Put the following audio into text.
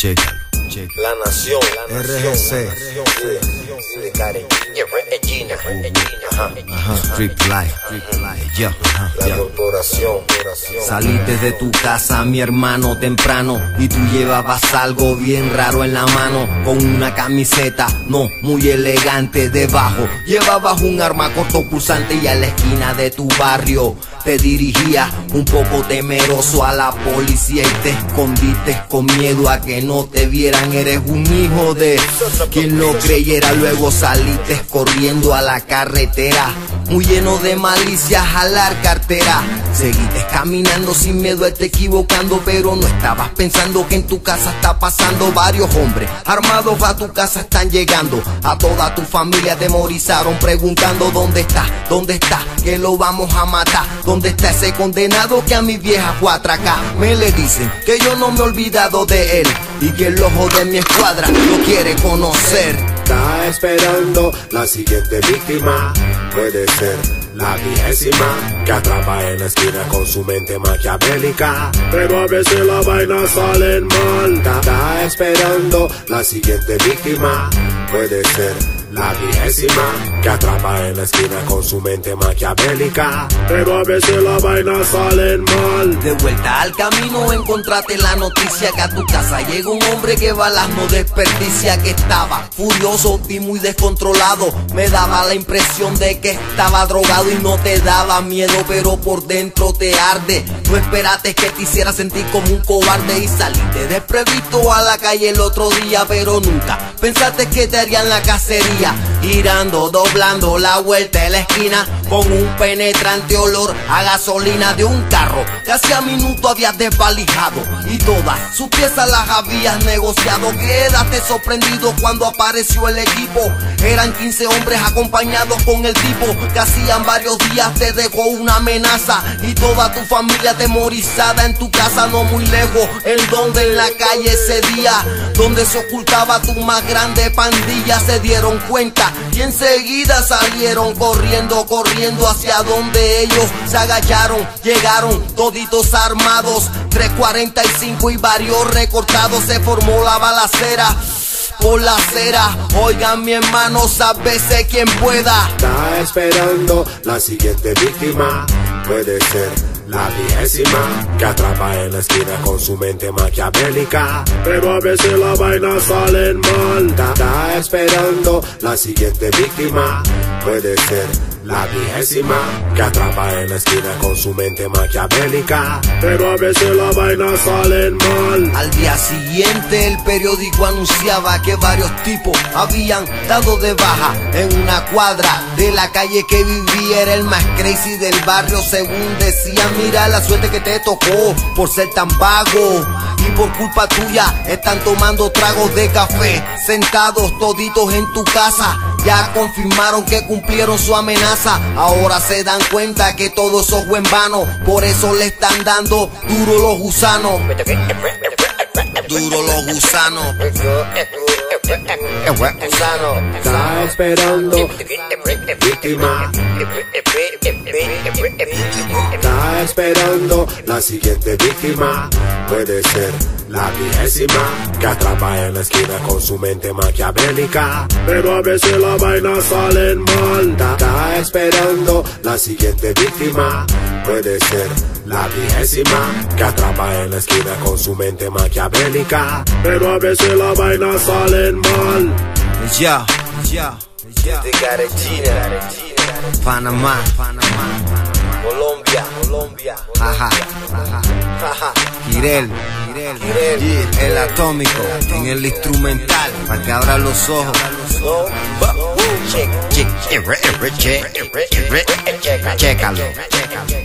Chécalo. La Nación, RGC. de Regina. Strip Life. Yo. La corporación. Saliste de tu casa, mi hermano, temprano, y tú llevabas algo bien raro en la mano, con una camiseta no muy elegante debajo. Llevabas un arma cortopulsante y a la esquina de tu barrio te dirigías un poco temeroso a la policía y te escondiste con miedo a que no te vieran. Eres un hijo de quien lo creyera. Luego saliste corriendo a la carretera, muy lleno de malicia, jalar cartera. Seguiste caminando sin miedo a estar equivocando, pero no estabas pensando que en tu casa está pasando. Varios hombres armados a tu casa están llegando. A toda tu familia atemorizaron preguntando: ¿dónde está? ¿Dónde está? Que lo vamos a matar. ¿Dónde está ese condenado que a mi vieja fue a atracar? Me le dicen que yo no me he olvidado de él y que el ojo de mi escuadra lo quiere conocer. Está esperando la siguiente víctima. Puede ser la 20ª que atrapa en la esquina con su mente maquiavélica, pero a veces las vainas salen mal. Está esperando la siguiente víctima. Puede ser la 20ª que atrapa en la esquina con su mente maquiavélica, pero a veces las vainas salen mal. De vuelta al camino encontraste la noticia que a tu casa llega un hombre que balas no desperdicia, que estaba furioso y muy descontrolado. Me daba la impresión de que estaba drogado y no te daba miedo, pero por dentro te arde. No esperaste que te hiciera sentir como un cobarde y saliste desprevisto a la calle el otro día, pero nunca pensaste que te harían la cacería. Girando, doblando la vuelta en la esquina, con un penetrante olor a gasolina de un carro que hacía minutos habías desvalijado y todas sus piezas las habías negociado. Quedaste sorprendido cuando apareció el equipo. Eran 15 hombres acompañados con el tipo que hacían varios días te dejó una amenaza y toda tu familia atemorizada en tu casa no muy lejos. En donde en la calle ese día, donde se ocultaba tu más grande pandilla, se dieron cuenta y enseguida salieron corriendo hacia donde ellos se agacharon. Llegaron toditos armados, 345 y varios recortados. Se formó la balacera por la acera. Oigan mi hermano, sábese quien pueda. Está esperando la siguiente víctima. Puede ser la 20ª que atrapa en la esquina con su mente maquiavélica, pero a veces las vainas salen mal. Está esperando la siguiente víctima. Puede ser la 20ª que atrapa en la esquina con su mente maquiavélica, pero a veces las vainas salen mal. Al día siguiente el periódico anunciaba que varios tipos habían dado de baja en una cuadra de la calle que vivía. Era el más crazy del barrio según decían. Mira la suerte que te tocó por ser tan vago, y por culpa tuya están tomando tragos de café, sentados toditos en tu casa. Ya confirmaron que cumplieron su amenaza. Ahora se dan cuenta que todo eso fue en vano. Por eso le están dando duro los gusanos. Duro los gusanos. Está esperando víctima. Está esperando la siguiente víctima. Puede ser la 20ª que atrapa en la esquina con su mente maquiavélica, pero a veces las vainas salen mal. Está esperando la siguiente víctima. Puede ser la 20ª que atrapa en la esquina con su mente maquiavélica, pero a veces las vainas salen mal. Ya. De Regina. Panamá. Colombia. Ajá. Kirel. El atómico en el instrumental para que abra los ojos. Chécalo.